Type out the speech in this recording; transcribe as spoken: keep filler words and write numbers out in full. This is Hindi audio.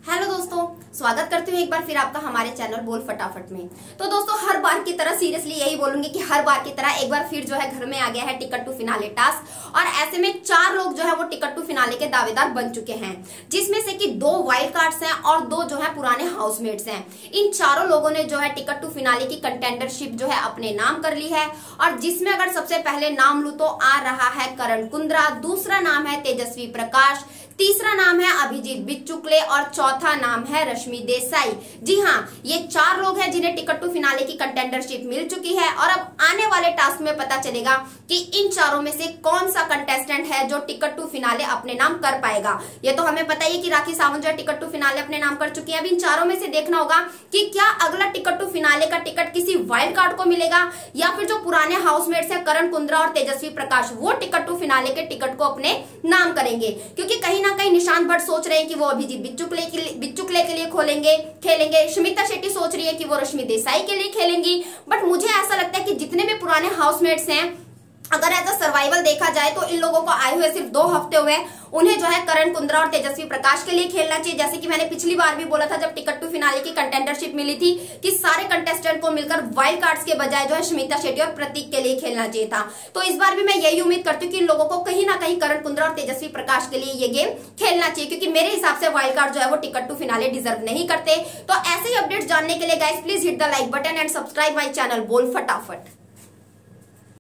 हेलो दोस्तों, स्वागत करती हूँ एक बार फिर आपका हमारे चैनल बोल फटाफट में। तो दोस्तों, हर बार की तरह सीरियसली यही बोलूंगी कि हर बार की तरह एक बार फिर जो है घर में आ गया है टिकट टू फिनाले टास्क, और ऐसे में चार लोग जो है वो टिकट टू फिनाले के दावेदार बन चुके हैं, जिसमें से कि दो वाइल्ड कार्ड्स हैं और दो जो है पुराने हाउसमेट्स हैं। इन चारों लोगों ने जो है टिकट टू फिनाले की कंटेंडरशिप जो है अपने नाम कर ली है, और जिसमें अगर सबसे पहले नाम लू तो आ रहा है करण कुंद्रा, दूसरा नाम है तेजस्वी प्रकाश, तीसरा नाम है अभिजीत बिच्चुकले और चौथा नाम है रश्मि देसाई। जी हाँ, ये चार लोग हैं जिन्हें टिकट टू फिनाले की कंटेंडरशिप मिल चुकी है, और अब आने वाले टास्क में पता चलेगा कि इन चारों में से कौन सा कंटेस्टेंट है जो टिकट टू फिनाले अपने नाम कर पाएगा। ये तो हमें पता ही कि राखी सावंत जो है टिकट टू फिनाले अपने नाम कर चुकी है। अब इन चारों में से देखना होगा कि क्या अगला टिकट टू फिनाले का टिकट किसी वाइल्ड कार्ड को मिलेगा, या फिर जो पुराने हाउसमेट्स हैं करण कुंद्रा और तेजस्वी प्रकाश, वो टिकट टू फिनाले के टिकट को अपने नाम करेंगे। क्योंकि कहीं ना कहीं निशांत भट्ट सोच रहे हैं कि वो अभिजीत बिच्चुकले के लिए बिच्चुकले के लिए खोलेंगे खेलेंगे स्मिता शेट्टी सोच रही है कि वो रश्मि देसाई के लिए खेलेंगी। बट मुझे ऐसा लगता है कि जितने भी पुराने हाउसमेट्स हैं, अगर एज अ सर्वाइवल देखा जाए तो इन लोगों को आए हुए सिर्फ दो हफ्ते हुए, उन्हें जो है करण कुंद्रा और तेजस्वी प्रकाश के लिए खेलना चाहिए। जैसे कि मैंने पिछली बार भी बोला था जब टिकट टू फिनाले की कंटेंडरशिप मिली थी कि सारे कंटेस्टेंट को मिलकर वाइल्ड कार्ड्स के बजाय जो है स्मिता शेट्टी और प्रतीक के लिए खेलना चाहिए था। तो इस बार भी मैं यही उम्मीद करती हूँ कि इन लोगों को कहीं ना कहीं करण कुंद्रा और तेजस्वी प्रकाश के लिए ये गेम खेलना चाहिए, क्योंकि मेरे हिसाब से वाइल्ड कार्ड जो है वो टिकट टू फिनाले डिजर्व नहीं करते। तो ऐसे ही अपडेट्स जानने के लिए guys please hit the like button and subscribe my channel बोल फटाफट।